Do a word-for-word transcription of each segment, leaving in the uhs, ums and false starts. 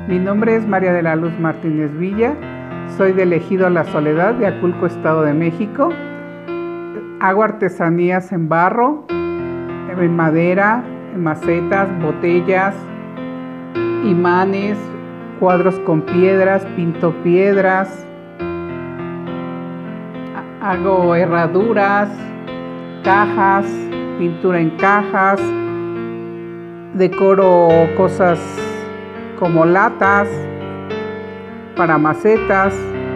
Mi nombre es María de la Luz Martínez Villa, soy del Ejido La Soledad de Aculco, Estado de México. Hago artesanías en barro, en madera, en macetas, botellas, imanes, cuadros con piedras, pinto piedras, hago herraduras, cajas, pintura en cajas, decoro cosas como latas para macetas.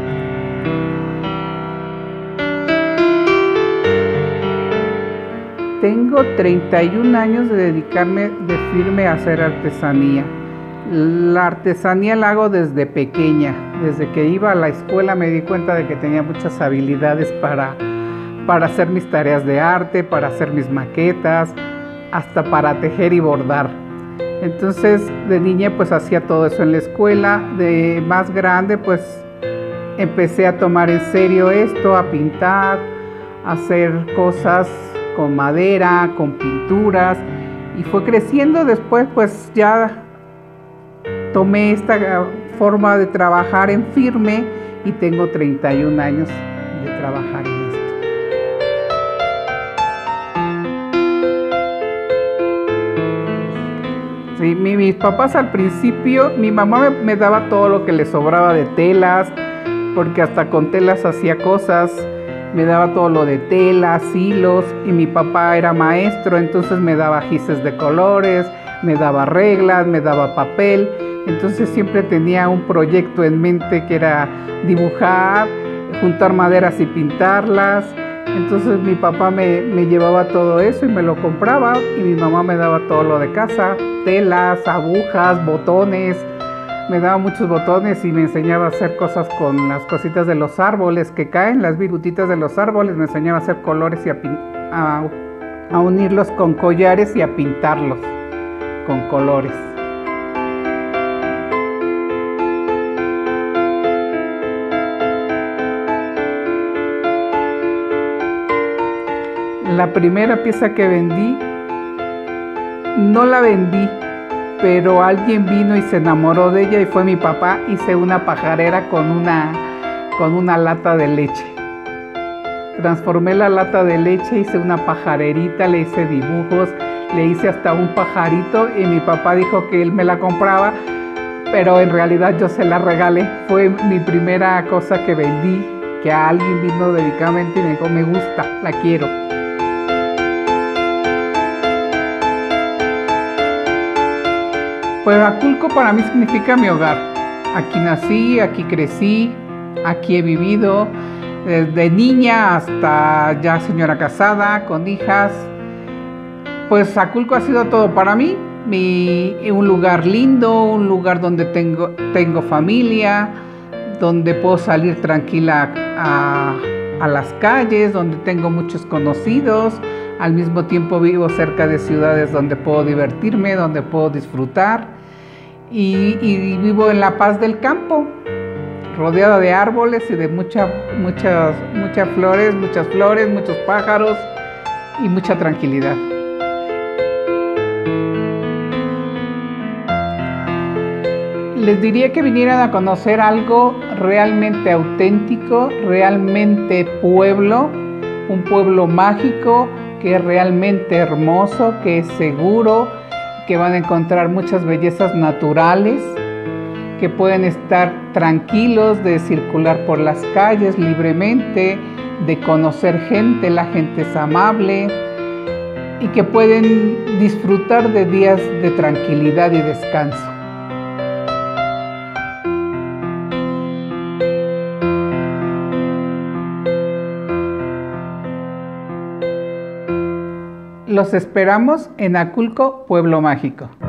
Tengo treinta y un años de dedicarme de firme a hacer artesanía. La artesanía la hago desde pequeña. Desde que iba a la escuela me di cuenta de que tenía muchas habilidades para, para hacer mis tareas de arte, para hacer mis maquetas, hasta para tejer y bordar. Entonces de niña pues hacía todo eso en la escuela. De más grande pues empecé a tomar en serio esto, a pintar, a hacer cosas con madera, con pinturas, y fue creciendo. Después pues ya tomé esta forma de trabajar en firme y tengo treinta y un años de trabajar en esto. Sí, mi, mis papás al principio, mi mamá me, me daba todo lo que le sobraba de telas, porque hasta con telas hacía cosas. Me daba todo lo de telas, hilos, y mi papá era maestro, entonces me daba gises de colores, me daba reglas, me daba papel. Entonces siempre tenía un proyecto en mente que era dibujar, juntar maderas y pintarlas. Entonces mi papá me, me llevaba todo eso y me lo compraba, y mi mamá me daba todo lo de casa, telas, agujas, botones. Me daba muchos botones y me enseñaba a hacer cosas con las cositas de los árboles que caen, las virutitas de los árboles. Me enseñaba a hacer colores y a, a, a unirlos con collares y a pintarlos con colores. La primera pieza que vendí, no la vendí, pero alguien vino y se enamoró de ella y fue mi papá. Hice una pajarera con una, con una lata de leche. Transformé la lata de leche, hice una pajarerita, le hice dibujos, le hice hasta un pajarito, y mi papá dijo que él me la compraba, pero en realidad yo se la regalé. Fue mi primera cosa que vendí, que a alguien vino dedicadamente y me dijo, me gusta, la quiero. Pues Aculco para mí significa mi hogar. Aquí nací, aquí crecí, aquí he vivido, desde niña hasta ya señora casada, con hijas. Pues Aculco ha sido todo para mí, mi, un lugar lindo, un lugar donde tengo, tengo familia, donde puedo salir tranquila a, a las calles, donde tengo muchos conocidos. Al mismo tiempo vivo cerca de ciudades donde puedo divertirme, donde puedo disfrutar, y, y vivo en la paz del campo, rodeada de árboles y de mucha, muchas, muchas flores, muchas flores, muchos pájaros y mucha tranquilidad. Les diría que vinieran a conocer algo realmente auténtico, realmente pueblo, un pueblo mágico, que es realmente hermoso, que es seguro, que van a encontrar muchas bellezas naturales, que pueden estar tranquilos de circular por las calles libremente, de conocer gente, la gente es amable, y que pueden disfrutar de días de tranquilidad y descanso. Los esperamos en Aculco, Pueblo Mágico.